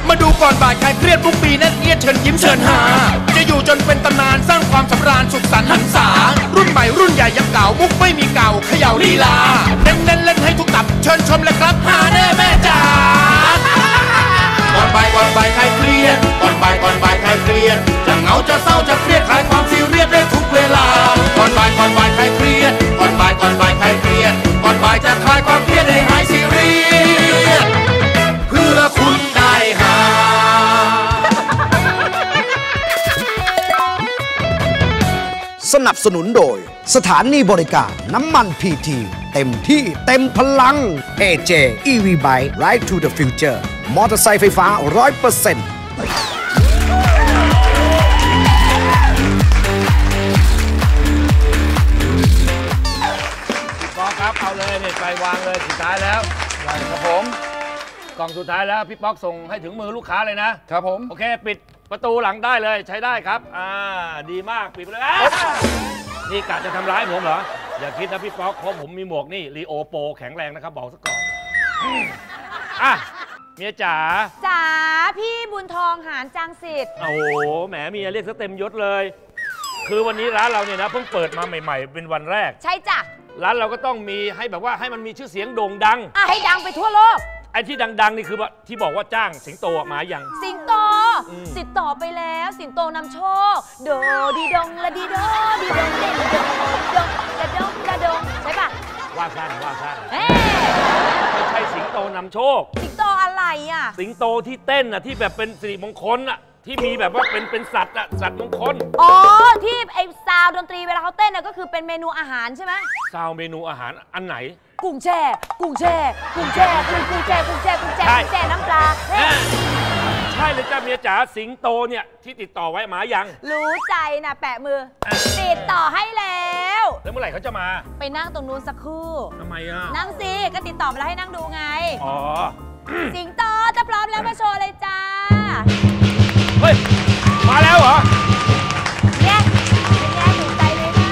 มาดูก่อนบ่ายใครเครียดทุกปีนั่นเอียดเชิญยิ้มเชิญหาจะอยู่จนเป็นตำนานสร้างความสำราญสุขสันต์หันษารุ่นใหม่รุ่นใหญ่ยังเก่ามุกไม่มีเก่าเขย่าลีลาเน้นเล่นให้ทุกตับเชิญชมเลยครับหาแน่แม่จ๋าก่อนบ่ายใครเครียดก่อนบ่ายใครเครียดจะเหงาจะเศร้าจะเครียดคลายความซีเรียสได้ทุกเวลาก่อนบ่ายใครเครียดก่อนบ่ายใครเครียดก่อนบ่ายจะคลายความเครียดให้หายซีเรียสเพื่อคุณได้หาสนับสนุนโดยสถานีบริการน้ำมันพีทีเต็มที่เต็มพลัง AJ EV Bike Ride to the Future มอเตอร์ไซค์ไฟฟ้า 100% ป๊อกครับเอาเลยเนี่ยไปวางเลยสุดท้ายแล้วครับผมกล่องสุดท้ายแล้วพี่ป๊อกส่งให้ถึงมือลูกค้าเลยนะครับผมโอเคปิดประตูหลังได้เลยใช้ได้ครับดีมากปิดไปเลยนี่กะจะทำร้ายผมเหรออย่าคิดนะพี่ป๊อกเพราะผมมีหมวกนี่ลีโอโปแข็งแรงนะครับบอกซะก่อนเมียจ๋าพี่บุญทองหานจางสิทธิ์โอ้โหแหมเมียเรียกซะเต็มยศเลยคือวันนี้ร้านเราเนี่ยนะเพิ่งเปิดมาใหม่ๆเป็นวันแรกใช่จ้ะร้านเราก็ต้องมีให้แบบว่าให้มันมีชื่อเสียงโด่งดังให้ดังไปทั่วโลกไอ้ที่ดังๆนี่คือว่าที่บอกว่าจ้างสิงโตมาอย่างสิงโตติดต่อไปแล้วสิงโตนำโชคโดดีดงละดีโดดีดงเด่นดงดงละดงละดงใช่ปะว่าสั้นไม่ใช่สิงโตนำโชคสิงโตอะไรอ่ะสิงโตที่เต้นที่แบบเป็นสิริมงคลที่มีแบบว่าเป็นสัตว์สัตว์มงคลที่ไอ้ซาวดนตรีเวลาเขาเต้นก็คือเป็นเมนูอาหารใช่ไหมซาวเมนูอาหารอันไหนกุ้งแช่กุ้งแช่น้ำปลาใช่เลยจ้าเมียจ๋าสิงโตเนี่ยที่ติดต่อไว้มายังรู้ใจนะแปะมือติดต่อให้แล้วเมื่อไหร่เขาจะมาไปนั่งตรงนู้นสักครู่ทำไมนั่งสิก็ติดต่อมาแล้วให้นั่งดูไงสิงโตจะพร้อมแล้วมาโชว์เลยจ้าเฮ้ยมาแล้วเหรอเนี่ยถูกใจเลยนะ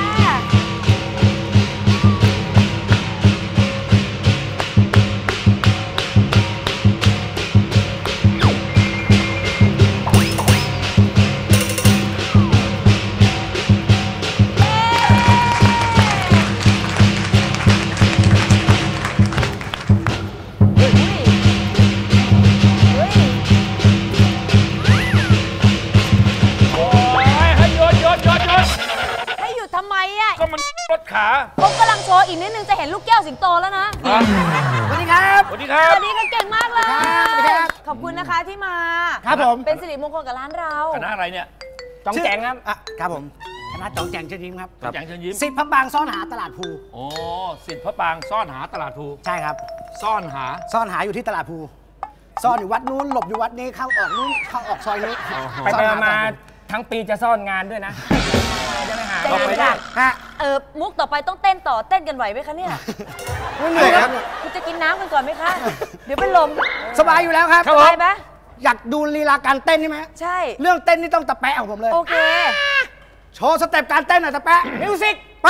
รถขาผมกำลังโชว์อีกนิดนึงจะเห็นลูกแก้วสิงโตแล้วนะสวัสดีครับสวัสดีครับสวัสดีกันเก่งมากเลยขอบคุณนะคะที่มาครับผมเป็นสิริมงคลกับร้านเราคณะอะไรเนี่ยจองแจงครับครับผมคณะจองแจงเชิญยิ้มครับจองแจงเชิญยิ้มสิทธิ์พระปางซ่อนหาตลาดภูสิทธิ์พระปางซ่อนหาตลาดภูใช่ครับซ่อนหาอยู่ที่ตลาดภูซ่อนอยู่วัดนู้นหลบอยู่วัดนี้เข้าออกนู้นเข้าออกซอยนี้ไปมาทั้งปีจะซ่อนงานด้วยนะจะไม่หาต่อไปได้มุกต่อไปต้องเต้นต่อเต้นกันไหวไหมคะเนี่ยไม่เหนื่อยครับคุณจะกินน้ำกันก่อนไหมคะเดี๋ยวเป็นลมสบายอยู่แล้วครับสบายไหมอยากดูลีลาการเต้นใช่ไหมใช่เรื่องเต้นนี่ต้องตะแปะของผมเลยโอเคโชว์สเต็ปการเต้นหน่อยตะแปะมิวสิกไป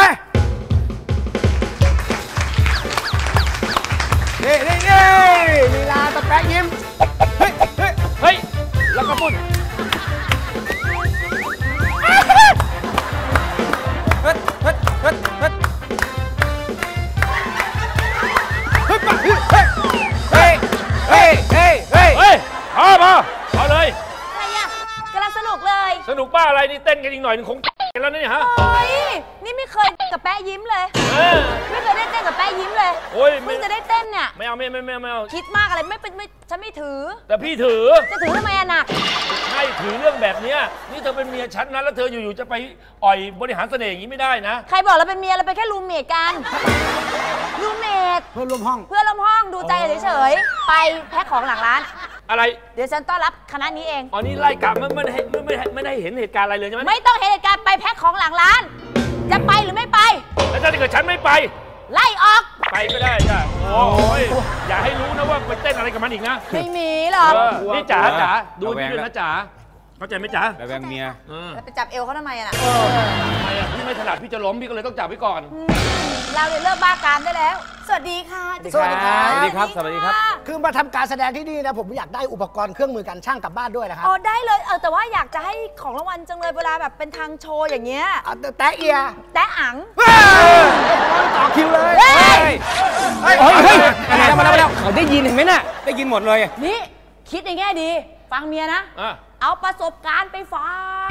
นี่ลีลาตะแปะยิ้มเฮ้ยแล้วก็พูดพอเลยอะไรกำลังสนุกเลยสนุกบ้าอะไรนี่เต้นกันอีกหน่อยนึงคงกันแล้วเนี่ยฮะนี่ไม่เคยกับแป๊ะยิ้มเลยไม่เคยได้เต้นกับแป๊ะยิ้มเลยเพิ่งจะได้เต้นเนี่ยไม่เอาคิดมากอะไรฉันไม่ถือแต่พี่ถือจะถือทำไมหนักใช่ถือเรื่องแบบนี้นี่เธอเป็นเมียฉันนะแล้วเธออยู่ๆจะไปอ่อยบริหารเสน่ห์อย่างนี้ไม่ได้นะใครบอกเราเป็นเมียเราเป็นแค่รูมเมทกันรูมเมทเพื่อนร่วมห้องดูใจเฉยๆไปแพ็คของหลังร้านอะไรเดี๋ยวฉันต้อนรับคณะนี้เองนี่ไล่กลับไม่ได้เห็นเหตุการณ์อะไรเลยใช่ไหมไม่ต้องเห็นเหตุการณ์ไปแพ็คของหลังร้านจะไปหรือไม่ไปแล้วถ้าเกิดฉันไม่ไปไล่ออกไปก็ได้จ้ะโอ้ยอย่าให้รู้นะว่าไปเต้นอะไรกับมันอีกนะไม่มีหรอกนี่จ๋าดูนี่ด้วยนะจ๋าเข้าใจไหมจ๋าแบงเมียไปจับเอวเขาทำไมน่ะทำไมพี่ไม่ถนัดพี่จะล้มพี่ก็เลยต้องจับไว้ก่อนไเราเนี่ยเลิกบ้ากามได้แล้ว สวัสดีค่ะสวัสดีครับสวัสดีครับสวัสดีครับคือมาทำการแสดงที่นี่นะผมอยากได้อุปกรณ์เครื่องมือการช่างกลับบ้านด้วยนะครับอ๋อได้เลยแต่ว่าอยากจะให้ของรางวัลจังเลยเวลาแบบเป็นทางโชว์อย่างเงี้ยแตะเอียแต่อังต่อคิวเลยเฮ้ยเฮ้ยมาแล้วเขาได้ยินเห็นไหมน่ะได้ยินหมดเลยนี่คิดในแง่ดี ฟังเมียนะ เอาประสบการณ์ไปฟัง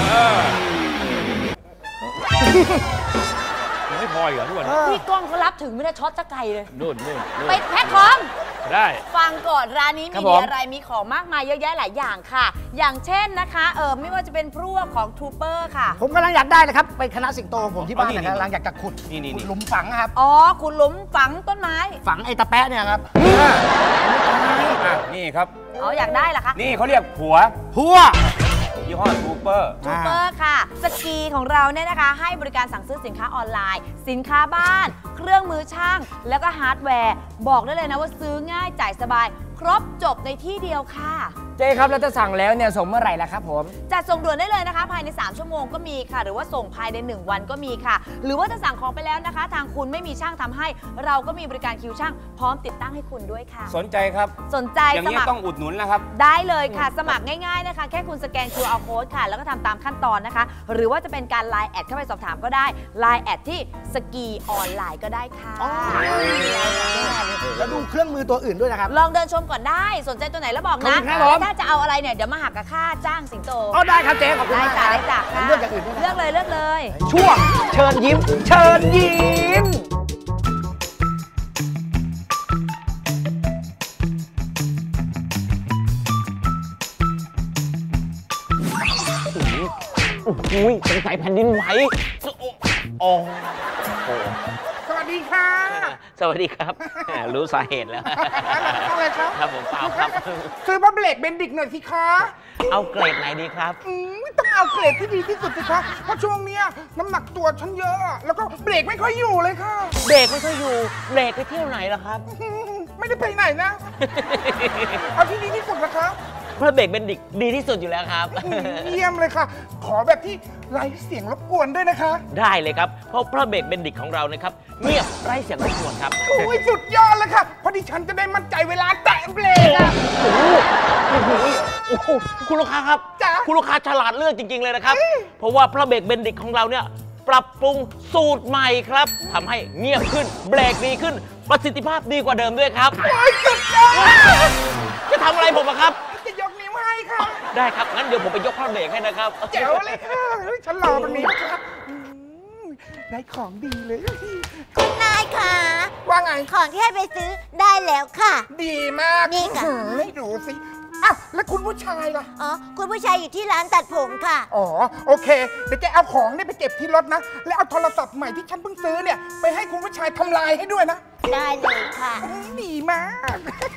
ยังไม่พออีกเหรอทุกวันพี่ก้องเขารับถึงไม่ได้ช็อตสักไกลเลยนู่นไปแพ็คของได้ฟังก่อนร้านนี้ครัมีบผมอะไรมีของมากมายเยอะแยะหลายอย่างค่ะ อย่างเช่นนะคะไม่ว่าจะเป็นพวกของทูเปอร์ค่ะผมกำลังอยากได้นะครับไปคณะสิงโตของผมที่บ้านนะครับกำลังอยากจะขุดหลุมฝังครับอ๋อคุณหลุมฝังต้นไม้ฝังไอ้ตะแปะเนี่ยครับนี่ครับอ๋ออยากได้เหรอคะนี่เขาเรียกหัวหัวยี่ห้อทูเปอร์ทูเปอร์ค่ะ สกีของเราเนี่ยนะคะ ให้บริการสั่งซื้อสินค้าออนไลน์ สินค้าบ้าน เครื่องมือช่าง แล้วก็ฮาร์ดแวร์ บอกได้เลยนะว่าซื้อง่ายจ่ายสบาย ครบจบในที่เดียวค่ะเจ๊ครับแล้วจะสั่งแล้วเนี่ยส่งเมื่อไหร่ล่ะครับผมจัดส่งด่วนได้เลยนะคะ ภายใน3ชั่วโมงก็มีค่ะ หรือว่าส่งภายใน1วันก็มีค่ะ หรือว่าจะสั่งของไปแล้วนะคะ ทางคุณไม่มีช่างทำให้ เราก็มีบริการคิวช่างพร้อมติดตั้งให้คุณด้วยค่ะสนใจครับสนใจอย่างสนี้มัครต้องอุดหนุนแล้วครับได้เลยค่ะ สมัครง่ายๆนะคะ แค่คุณสแกน QR code ค่ะ แล้วก็ทำตามขั้นตอนนะคะ หรือว่าจะเป็นการ Line แอดเข้าไปสอบถามก็ได้ Line แอดที่สกีออนไลน์ก็ได้ค่ะแล้วดูเครื่องมือตัวอื่นด้วยนะครับลองเดินชมก่อนได้ สนใจตัวไหนแล้วบอกขอบนะคุณครับผมถ้าจะเอาอะไรเนี่ย เดี๋ยวมาหักกับค่าจ้างสิงโตอ๋อได้ครับเจ๊ขอบคุณได้มากจ้ะครับได้จ้ะผมเลือกอย่างอื่นด้วยนะเลือกเลยเลือกเลยช่วงเชิญยิ้ม เชิญยิ้มอุ้ยสงสัยแผ่นดินไหวโอ้สวัสดีค่ะสวัสดีครับรู้สาเหตุแล้วอะไรครับครับผมเปล่าครับซื้อมาเบรกเบนดิกหน่อยสิคะเอาเกรดไหนดีครับต้องเอาเกรดที่ดีที่สุดสิคะ เพราะช่วงเนี้ยน้ำหนักตัวฉันเยอะ แล้วก็เบรกไม่ค่อยอยู่เลยค่ะเบรกไม่ค่อยอยู่เบรกไปเที่ยวไหนล่ะครับไม่ได้ไปไหนนะ เอาที่ดีที่สุดนะคะเพราะเบรกเป็นดิกดีที่สุดอยู่แล้วครับเยี่ยมเลยค่ะ ขอแบบที่ไร้เสียงรบกวนด้วยนะคะได้เลยครับ เพราะพระเบรกเบนดิกของเรานะครับเงียบไร้เสียงรบกวนครับโอ้ยสุดยอดเลยค่ะ เพราะดิฉันจะได้มั่นใจเวลาแตะเบรกอะโอ้โหคุณลูกค้าครับจ๊ะคุณลูกค้าฉลาดเลือกจริงๆเลยนะครับ เพราะว่าพระเบรกเบนดิกของเราเนี่ยปรับปรุงสูตรใหม่ครับทำให้เงียบขึ้นเบรกดีขึ้น ประสิทธิภาพดีกว่าเดิมด้วยครับโอ้ยสุดยอดจะทำอะไรผมอะครับจะยกนิ้วให้ค่ะได้ครับ งั้นเดี๋ยวผมไปยกพระเบรกให้นะครับเจ๋วเลยค่ะเฮ้ยฉันรอตรงนี้นะคะได้ของดีเลยคุณนายค่ะว่าไงของที่ให้ไปซื้อได้แล้วค่ะดีมากนี่ค่ะให้ดูสิอ้าวแล้วคุณผู้ชายล่ะอ๋อ คุณผู้ชายอยู่ที่ร้านตัดผมค่ะอ๋อ โอเค เดี๋ยวแกเอาของเนี่ยไปเก็บที่รถนะ แล้วเอาโทรศัพท์ใหม่ที่ฉันเพิ่งซื้อเนี่ย ไปให้คุณผู้ชายทำลายให้ด้วยนะได้เลยค่ะดีมาก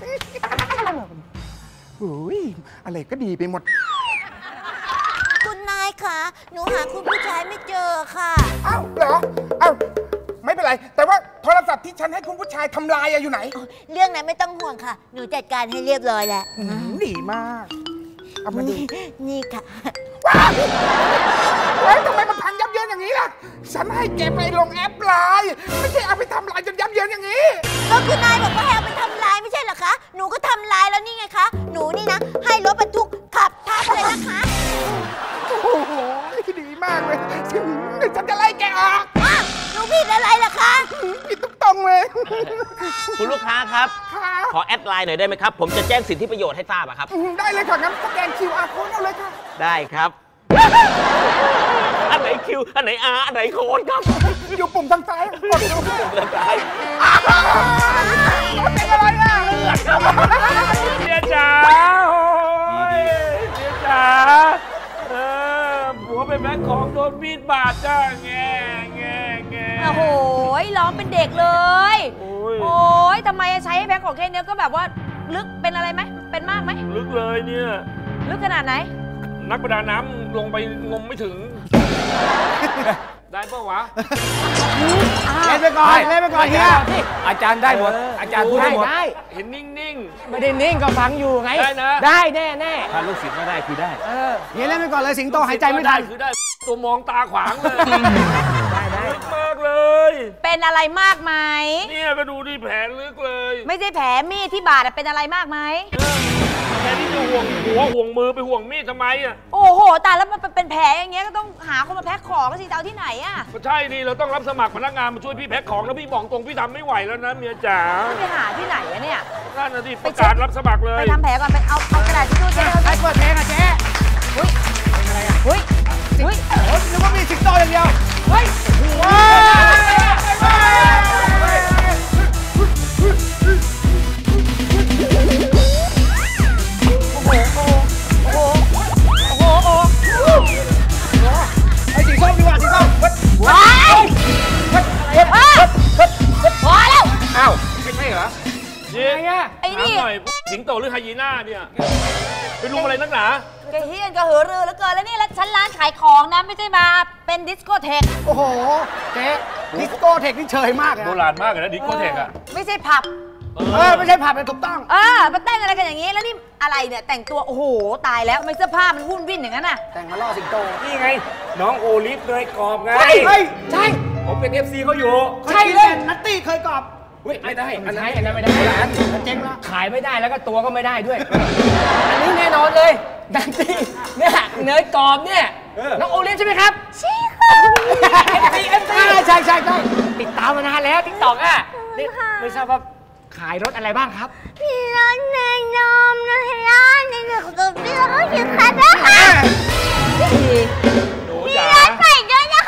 โอ้ยอะไรก็ดีไปหมดคุณนายค่ะ หนูหาคุณผู้ชายไม่เจอค่ะอ้าวเหรออ้าวไม่เป็นไร แต่ว่าโทรศัพท์ที่ฉันให้คุณผู้ชายทำลายอะอยู่ไหนเรื่องนั้นไม่ต้องห่วงค่ะ หนูจัดการให้เรียบร้อยแล้วดีมาก เอามาดูนี่ค่ะว้าวเฮ้ยทำไมมันพังยับเยินอย่างนี้ล่ะ ฉันให้แกไปลงแอปไลน์ไม่ใช่เอาไปทำลายจนยับเยินอย่างนี้ก็คุณนายบอกว่าให้เอาไปทำลายไม่ใช่เหรอคะ หนูก็ทำลายแล้วนี่ไงคะ หนูนี่นะ ให้รถบรรทุกขับทับเลยนะคะโอ้โห ดีมากเลยเดี๋ยวฉันจะไล่แกออกอ้าวหนูผิดอะไรล่ะคะผิดตรงๆเลยคุณลูกค้าครับค่ะขอแอดไลน์หน่อยได้ไหมครับ ผมจะแจ้งสิทธิประโยชน์ให้ทราบอะครับได้เลยค่ะงั้นสแกน QR code เอาเลยค่ะได้ครับ อันไหนคิว อันไหนอาอันไหนโค้ดครับอยู่ปุ่มทางซ้ายกดดูเลือกได้เป็นอะไรอ่ะเมียจ๋าโอ้ยเมียจ๋าผัวไปแบกของโดนมีดบาดจ้าแง่แง่แง่โอ้โหร้องเป็นเด็กเลยโอ้ยโอ้ยทำไมใช้แพ็คของแค่เนี้ยก็แบบว่าลึกเป็นอะไรไหมเป็นมากไหมลึกเลยเนี่ยลึกขนาดไหนนักประดาน้ำลงไปงมไม่ถึง ได้ปะวะเล่นไปก่อนเล่นไปก่อนเฮียอาจารย์ได้หมด อาจารย์พูดได้หมดได้เห็นนิ่งไม่ได้นิ่งก็ฟังอยู่ไงได้นะได้แน่แน่ถ้าลูกศิษย์ไม่ได้คือได้เออเฮียเล่นไปก่อนเลยสิงๆโตหายใจไม่ทันคือได้ตัวมองตาขวางเลยได้ได้ลึกมากเลยเป็นอะไรมากไหมเนี่ยก็ดูดิแผลลึกเลยไม่ใช่แผลมีดที่บาดเป็นอะไรมากไหมแค่ที่จะห่วงหัวห่วงมือไปห่วงมีดทำไมอ่ะโอ้โหตายแล้วมันเป็นแผลอย่างเงี้ยก็ต้องหาคนมาแพ็คของสิจะเอาที่ไหนอะก็ใช่ดิเราต้องรับสมัครพนักงานมาช่วยพี่แพ็คของแล้วพี่บอกตรงพี่ทำไม่ไหวแล้วนะเมียจ๋าไปหาที่ไหนอะเนี่ยนั่นนะดิประกาศรับสมัครเลยไปทำแผลก่อนไปเอากระดาษทิชชู่เจ๊ไปเปิดเพลงอะเจ๊เฮ้ยอะไรอะเฮ้ยเฮ้ยนึกว่ามีสิงโตอย่างเดียวเฮ้ยไอ้สีส้มดีกว่าสีส้มว้ายพอแล้วอ้าวไม่ใช่เหรอนี่ไอ้นี่ถามหน่อยสิงโตหรือไฮยีน่าเนี่ยไปรุมอะไรนักหนาแกเฮียนกระหือรือเหลือเกินแล้วนี่แล้วฉันร้านขายของนะไม่ใช่มาเป็นดิสโกเทคโอ้โหเจ๊ดิสโก้เทคนี่เชยมากเลยโบราณมากเลยนะดิสโกเทกอะไม่ใช่ผับไม่ใช่ผับเป็นถูกต้องมาเต้นอะไรกันอย่างนี้แล้วนี่อะไรเนี่ยแต่งตัวโอ้โหตายแล้วทำไมเสื้อผ้ามันวุ่นวิ่นอย่างนั้นน่ะแต่งมาล่อสิงโตนี่ไง น้องโอลิฟเนยกรอบไงเฮ้ยใช่ผมเป็น FC เขาอยู่ใช่เลยนัตตี้เคยกรอบเฮ้ยไม่ได้ อันนั้นไม่ได้อันเจ๊งแล้วขายไม่ได้แล้วก็ตัวก็ไม่ได้ด้วย อันนี้แน่นอนเลยดังที่เนี่ยเนยกรอบเนี่ยน้องโอลิฟใช่ไหมครับใช่ค่ะใช่ติดตามมานานแล้วติ๊กต็อกอ่ะนี่ไม่ทราบว่าขายรถอะไรบ้างครับพี่ร้านในนมนะร้านในหนึ่งตัวพี่ร้านอยู่ค่ะนะคะหนูจ๋าใส่ด้วยนะคะ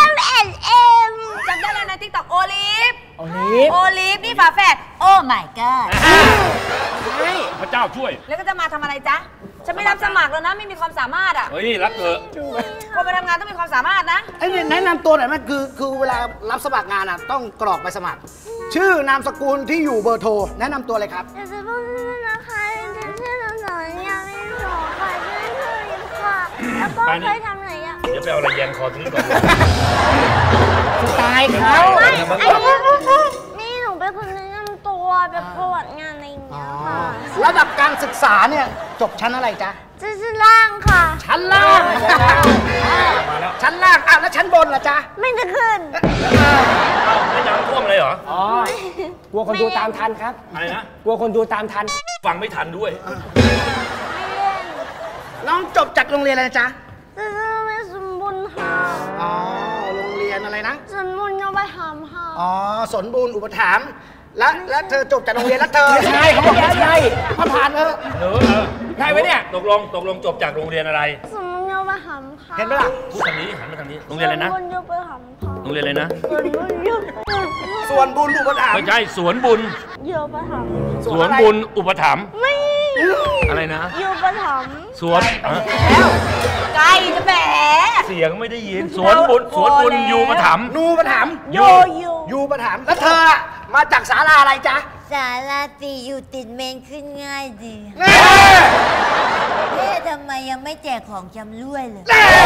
M&M จำได้แล้วนะติ๊กต็อกโอลิฟโอลิฟโอลิฟนี่ฝาแฝดโอ้ my god พระเจ้าช่วยแล้วก็จะมาทำอะไรจ๊ะฉันไม่รับสมัครแล้วนะไม่มีความสามารถอ่ะเฮ้ยรับเถอะคนไปทำงานต้องมีความสามารถนะไอ้นี่แนะนำตัวหน่อยไหมคือเวลารับสมัครงานอ่ะต้องกรอกใบสมัคร ชื่อนามสกุลที่อยู่เบอร์โทรแนะนำตัวเลยครับจะพูดนะคะฉันชื่อสอนยาไม่หมอค่ะชื่อลิมค่ะแล้วก็เคยทำอะไรอ่ะเดี๋ยวไปเอาอะไรแยงคอตรงนี้ก่อนตายเขาไม่นี่หนูเป็นคนแนะนำตัวแบบประวัติงานอะไรอย่างเงี้ยค่ะระดับการศึกษาเนี่ยจบชั้นอะไรจ๊ะชื่อล่างค่ะชั้นล่างชั้นล่างแล้วชั้นบนล่ะจ๊ะไม่จะขึ้นไม่น้ำท่วมเลยเหรออ๋อกลัวคนดูตามทันครับอะไรนะกลัวคนดูตามทันฟังไม่ทันด้วยไม่เล่นน้องจบจากโรงเรียนอะไรนะจ๊ะจะเป็นสมบูรณ์ค่ะอ๋อโรงเรียนอะไรนะสมบูรณ์เอาไปทำค่ะอ๋อสนบูรณ์อุปถัมภ์แล้วเธอจบจากโรงเรียนแล้วเธอใช่เขาบอกว่าใช่มาผ่านเถอะใช่ไหมเนี่ยตกลงจบจากโรงเรียนอะไรสมบูรณ์เอาไปทำค่ะเห็นไหมล่ะพูดทางนี้หันมาทางนี้ โรงเรียนอะไรนะสมบูรณ์เอาไปทำค่ะโรงเรียนอะไรนะสมบูรณ์เอาไปส่วนบุญอุปถัมภ์ไม่ใช่สวนบุญเอาไปทำสวนบุญอุปถัมภ์ไม่อะไรนะเอาไปทสวนแล้วไกลจะแหมเสียงไม่ได้ยิน สวนบุญยูอุปถัมภ์นูอุปถัมภ์ำโยโย่ยูอุปถัมภ์แล้วเธอมาจากศาลาอะไรจ๊ะสาราตีอยู่ติดเมนขึ้นง่ายดีแน่เอ๊ะทำไมยังไม่แจกของจำรวยเลย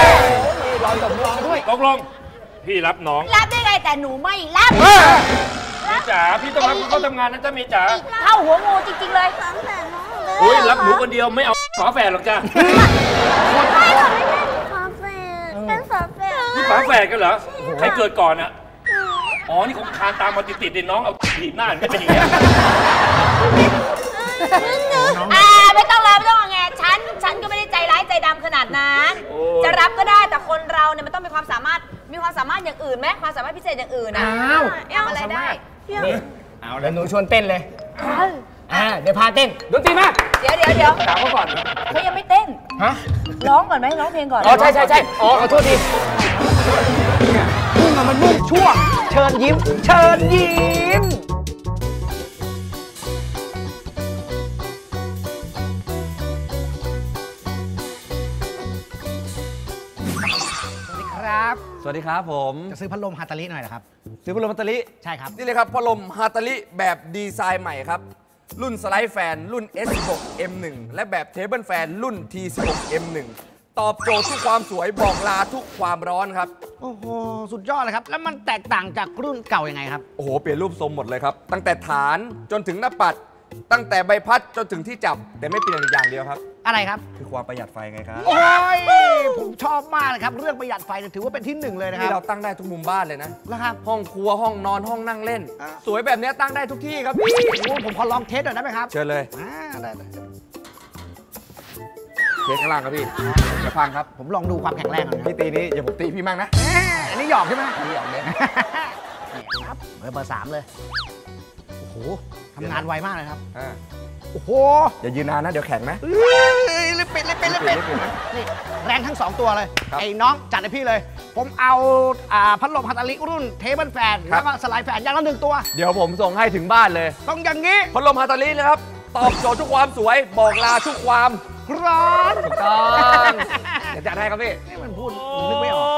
ตกลงพี่รับน้องรับได้ไงแต่หนูไม่รับพี่จ๋าพี่ต้องรับเขาทำงานนะจ๊ะเมียจ๋าเข้าหัวงูจริงๆเลยสามแสนน้องเลยอุ้ยรับหนูคนเดียวไม่เอาฝาแฝดหรอกจ้ะไม่หรอกไม่เป็นฝาแฝดเป็นฝาแฝดนี่ฝาแฝดกันเหรอใครเกิดก่อนอะอ๋อ นี่คงคานตามมาติดๆดิน้องเอาถีบหน้าไม่เป็นอย่างนี้ไม่ต้องรับไม่ต้องไงฉันก็ไม่ได้ใจร้ายใจดำขนาดนั้น จะรับก็ได้แต่คนเราเนี่ยมันต้องมีความสามารถอย่างอื่นไหมความสามารถพิเศษอย่างอื่นนะอ้าวทำอะไรได้เอาเดี๋ยวหนูชวนเต้นเลยเดี๋ยวพาเต้นดนตรีมาเดี๋ยวถามเขาก่อนเขายังไม่เต้นฮะร้องก่อนไหมร้องเพลงก่อนอ๋อใช่อ๋อขอโทษทีมุ่งอะมันมุ่งช่วงเชิญยิ้ม เชิญยิ้ม ครับสวัสดีครับผมจะซื้อพัดลมฮาตาลิหน่อยนะครับซื้อพัดลมฮัตตาลิใช่ครับนี่เลยครับพัดลมฮัตตาลิแบบดีไซน์ใหม่ครับ รุ่นสไลด์แฟนรุ่น S16 M1 และแบบเทเบิลแฟนรุ่น T16 M1 ตอบโจทย์ทุกความสวยบอกลาทุกความร้อนครับโอ้โห สุดยอดเลยครับ แล้วมันแตกต่างจากรุ่นเก่ายังไงครับโอ้โห เปลี่ยนรูปทรงหมดเลยครับ ตั้งแต่ฐานจนถึงหน้าปัดตั้งแต่ใบพัดจนถึงที่จับแต่ไม่เปลี่ยนอย่างเดียวครับอะไรครับคือความประหยัดไฟไงครับโอ้ยผมชอบมากเลยครับเรื่องประหยัดไฟเนี่ยถือว่าเป็นที่หนึ่งเลยนะคที่รับเราตั้งได้ทุกมุมบ้านเลยนะแล้วครับห้องครัวห้องนอนห้องนั่งเล่น สวยแบบนี้ตั้งได้ทุกที่ครับพี่โอ้ผมขอลองเทสหน่อยได้ไหมครับเชิญเลยได้เทสข้างล่างครับพี่อย่าพังครับผมลองดูความแข็งแรงก่อนนะพี่ตีนี้อย่าผมตีพี่มั่งนะอันนี้หยอกใช่ไหมอันนี้หยอกเลยนี่ครับเบอร์ 3เลยโอ้โหทำงานไวมากเลยครับอ่าโอ้โหอย่ายืนนานนะเดี๋ยวแข็งนะเลยเป็ดนี่แรงทั้ง 2 ตัวเลยครับไอ้น้องจัดให้พี่เลย ผมเอาพัดลมฮัตตาลิรุ่นเทเบิลแฟนครับแล้วก็สไลด์แฟนอย่างละ1 ตัวเดี๋ยวผมส่งให้ถึงบ้านเลยต้องอย่างนี้พัดลมฮาตาลินะครับ ตอบโจทย์ทุกความสวย บอกลาทุกความร้อนถูกต้องเดี๋ยวจัดให้ครับพี่นี่มันพูดนึกไม่ออก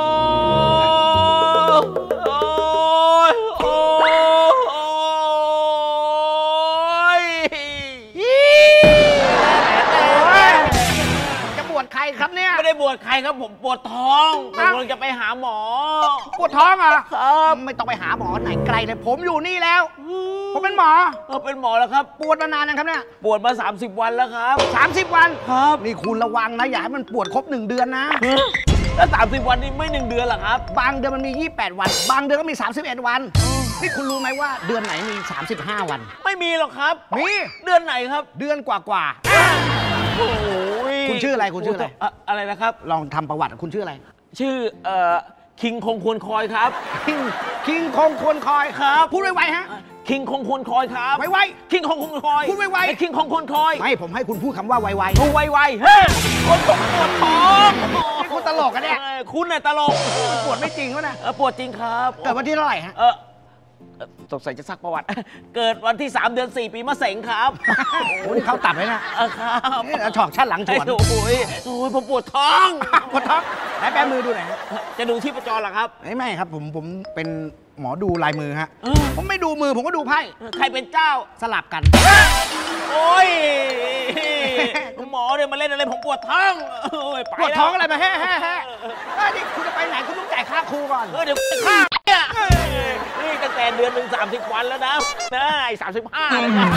จะบวชใครครับเนี่ยไม่ได้บวชใครครับผมปวดท้องผมกำลังจะไปหาหมอปวดท้องเหรอครับไม่ต้องไปหาหมอไหนไกลเลยผมอยู่นี่แล้ว ผมเป็นหมอเป็นหมอแล้วครับปวดมานานนะครับเนี่ยปวดมา 30 วันแล้วครับ 30 วันครับนี่คุณระวังนะอย่าให้มันปวดครบ1 เดือนนะแล้ว30 วันนี้ไม่1 เดือนหรอครับบางเดือนมันมี28 วัน บางเดือนก็มี31 วันนี่คุณรู้ไหมว่าเดือนไหนมี35 วันไม่มีหรอกครับมีเดือนไหนครับเดือนกว่าโอ้ยคุณชื่ออะไรคุณชื่ออะไรอะไรนะครับๆลองทำประวัติคุณชื่ออะไรชื่อคิงคงควรคอยครับคิงคงควรคอยครับพูดไวๆฮะคิงคงควรคอยครับไวคิงคงควรคอยพูดไวๆคิงคงควรคอยไม่ผมให้คุณพูดคำว่าไวโอ้ไวๆเฮ้ยปวดท้องๆคุณตลกกันเนี่ยคุณน่ะตลกปวดไม่จริงวะนะปวดจริงครับเกิดวันที่เท่าไหร่ฮะสงสัยจะซักประวัติ เกิดวันที่ 3 เดือน 4 ปีมะเสงครับโอ้นี่เขาตัดไว้นะครับนี่เอาฉอกชั้นหลังฉวนโอ้ยผมปวดท้องปวดท้องไหนแปมือดูหน่อยฮะจะดูที่ประจรเหรอครับไม่ครับผมเป็นหมอดูลายมือฮะเออผมไม่ดูมือผมก็ดูไพ่ใครเป็นเจ้าสลับกันโอ้ยหมอเนี่ยมาเล่นอะไรผมปวดท้องโอ้ยไปปวดท้องอะไรมาแฮ่นี่คุณจะไปไหนคุณต้องจ่ายค่าครูก่อนเดี๋ยวฆ่าเนี่ยนี่ตั้งแต่เดือนหนึ่ง30 วันแล้วนะไอ้35เลยนะ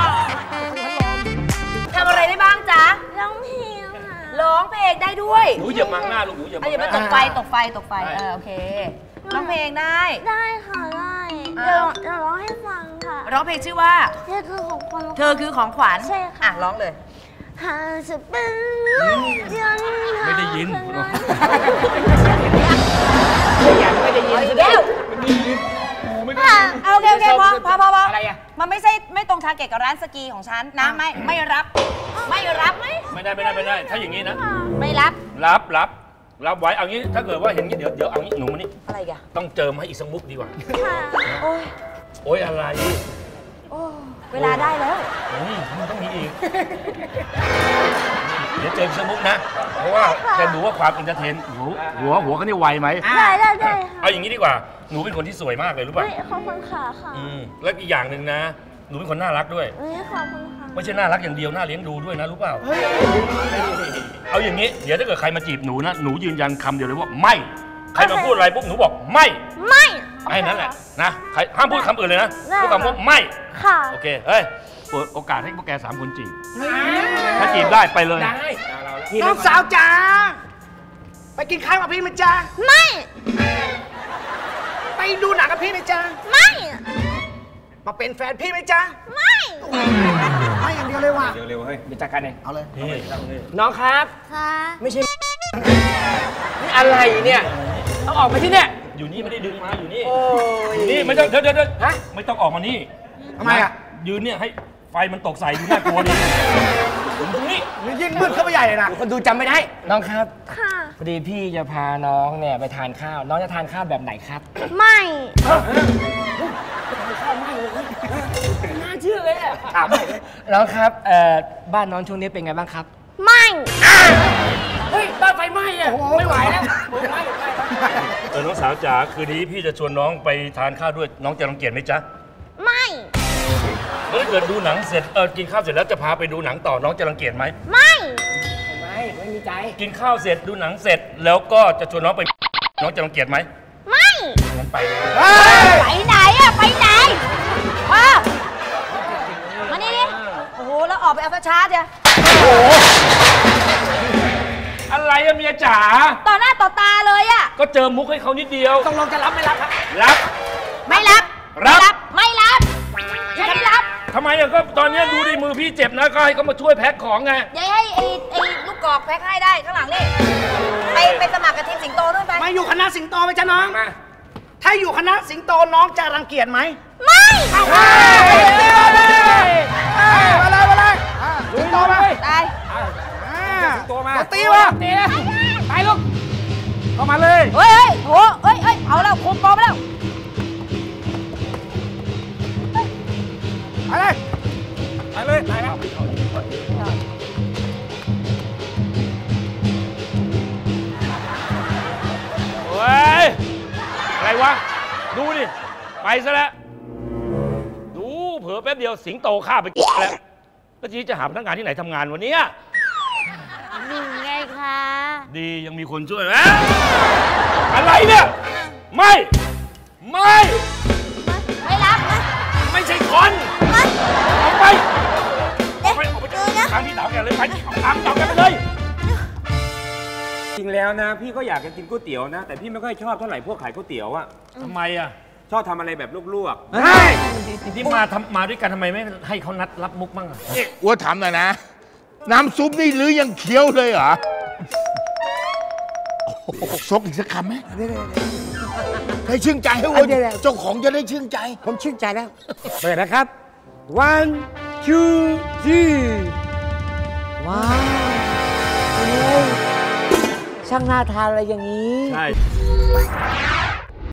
ทำอะไรได้บ้างจ๊ะร้องเพลงค่ะร้องเพลงได้ด้วยหนูอย่ามังหน้าลูกหนูอย่ามัอย่ามาตกไฟตกไฟโอเคร้องเพลงได้ได้ค่ะได้อ้าเดี๋ยววจะร้องให้ฟังค่ะร้องเพลงชื่อว่าเธอคือของคนเธอคือของขวัญใช่ค่ะอ่ะร้องเลยหากจะเป็นเดือนไม่ได้ยินไม่ได้ยินเดี๋ยว โอเคพออะไรอะมันไม่ใช่ไม่ตรงทาร์เก็ตกับร้านสกีของฉันนะไม่รับไหมไม่ได้ ถ้าอย่างนี้นะไม่รับรับไว้ เอางี้ ถ้าเกิดว่าเห็นงี้เดี๋ยวเอางี้ หนูมานี่อะไรกันต้องเจิมให้อีกสักมุกดีกว่าค่ะโอ้ยโอ๊ยอะไรเวลาได้แล้วมันต้องมีอีก เดี๋ยวเจิมสักมุกนะ เพราะว่าจะดูว่าความอินเตอร์เทนหัวเขานี่ไวไหมได้ค่ะเอาอย่างนี้ดีกว่า หนูเป็นคนที่สวยมากเลยรู้ป่ะเฮ้ยขอบคุณค่ะค่ะแล้วอีกอย่างหนึ่งนะ หนูเป็นคนน่ารักด้วยเฮ้ยขอบคุณค่ะไม่ใช่น่ารักอย่างเดียว น่าเลี้ยงดูด้วยนะรู้เปล่า เอาอย่างนี้ เดี๋ยวถ้าเกิดใครมาจีบหนูนะ หนูยืนยันคำเดียวเลยว่าไม่ ใครมาพูดอะไรปุ๊บหนูบอกไม่ไม่ไอ้นั่นแหละนะใครห้ามพูดคำอื่นเลยนะได้พูดคำว่าไม่ค่ะโอเค เฮ้ยเปิดโอกาสให้พวกแก3 คนจีบ ถ้าจีบได้ไปเลยน้องสาวจ๋าไปกินข้าวกับพี่ไหมจ๊ะไม่ไปดูหนังกับพี่ไหมจ๊ะไม่มาเป็นแฟนพี่ไหมจ๊ะไม่ไม่อย่างเดียวเลยว่ะเร็วๆเฮ้ยเดี๋ยวจัดการเองเอาเลยน้องครับค่ะไม่ใช่นี่อะไรเนี่ยต้องออกไปที่เนี่ยอยู่นี่ไม่ได้ดึงมาอยู่นี่โอ้ยอยู่นี่ไม่ต้องเดี๋ยวฮะไม่ต้องออกมานี่ทำไมอะยืนเนี่ยให้ไฟมันตกใส่ดูน่ากลัวดิตรงนี้นี่ยิ่งมืดเข้าไปใหญ่เลยนะคนดูจำไม่ได้น้องครับค่ะพอดีพี่จะพาน้องเนี่ยไปทานข้าว น้องจะทานข้าวแบบไหนครับไม่น่าเชื่อเลยอะถามน้องครับบ้านน้องช่วงนี้เป็นไงบ้างครับไม่เฮ้ยบ้านไฟไหม้อะไม่ไหวแล้วน้องสาวจ๋าคืนนี้พี่จะชวนน้องไปทานข้าวด้วยน้องจะรังเกียจไหมจ๊ะไม่แล้วถ้าเกิดดูหนังเสร็จกินข้าวเสร็จแล้วจะพาไปดูหนังต่อน้องจะรังเกียจไหมไม่ไม่มีใจกินข้าวเสร็จดูหนังเสร็จแล้วก็จะชวนน้องไปน้องจะรังเกียจไหมไม่งั้นไปเลยไปไหนอะไปไหนมานี่อกไปเอาช้าๆจ้ะอะไรอะเมียจ๋าต่อหน้าต่อตาเลยอะก็เจอมุกให้เขานิดเดียวต้องลองจะรับไม่รับครับรับไม่รับรับไม่รับฉันไม่รับทำไมอะก็ตอนนี้ดูดิมือพี่เจ็บนะก็ให้เขามาช่วยแพ็คของไงยายให้ไอ้ลูกกอกแพ็คให้ได้ข้างหลังนี่ไปสมัครกับทีมสิงโตด้วยไปมาอยู่คณะสิงโตไหมจ๊ะน้อง ถ้าอยู่คณะสิงโตน้องจะรังเกียจไหมไม่มาเลยสิงโตมาตายสิงโตมาตีวะตีนะไปลูกเข้ามาเลยเฮ้ยโหเฮ้ยเอาแล้วคุมโปไปแล้วไปเลยไปแล้วเฮ้ย อะไรวะ ดูดิ ไปซะแล้ว ดูเผลอแป๊บเดียวสิงโตฆ่าไปแล้วแล้วจีจะหาพนักงานที่ไหนทำงานวันนี้หนึ่งไงคะดียังมีคนช่วยไหมอะไรเนี่ย ไม่ไม่รับนะไม่ใช่คนมาออกไปเอ๊ะออกไปดูนะทางพี่สาวแกเลยไปทางสาวแกไปเลยจริงแล้วนะ พี่ก็อยากจะกินก๋วยเตี๋ยวนะ แต่พี่ไม่ค่อยชอบเท่าไหร่พวกขายก๋วยเตี๋ยวอะทำไมอ่ะชอบทำอะไรแบบลวกที่มาด้วยกันทำไมไม่ให้เขานัดรับมุกบ้างอ่ะนี่อ้วถามหน่อยนะ น้ำซุปนี่หรือยังเคี้ยวเลยเหรอซกอีกสักคำไหมให้ชื่นใจให้อ้วเจ้าของจะได้ชื่นใจผมชื่นใจแล้วเปิดนะครับ one two three ว้าวโอ้ยช่างน่าทานอะไรอย่างนี้ใช่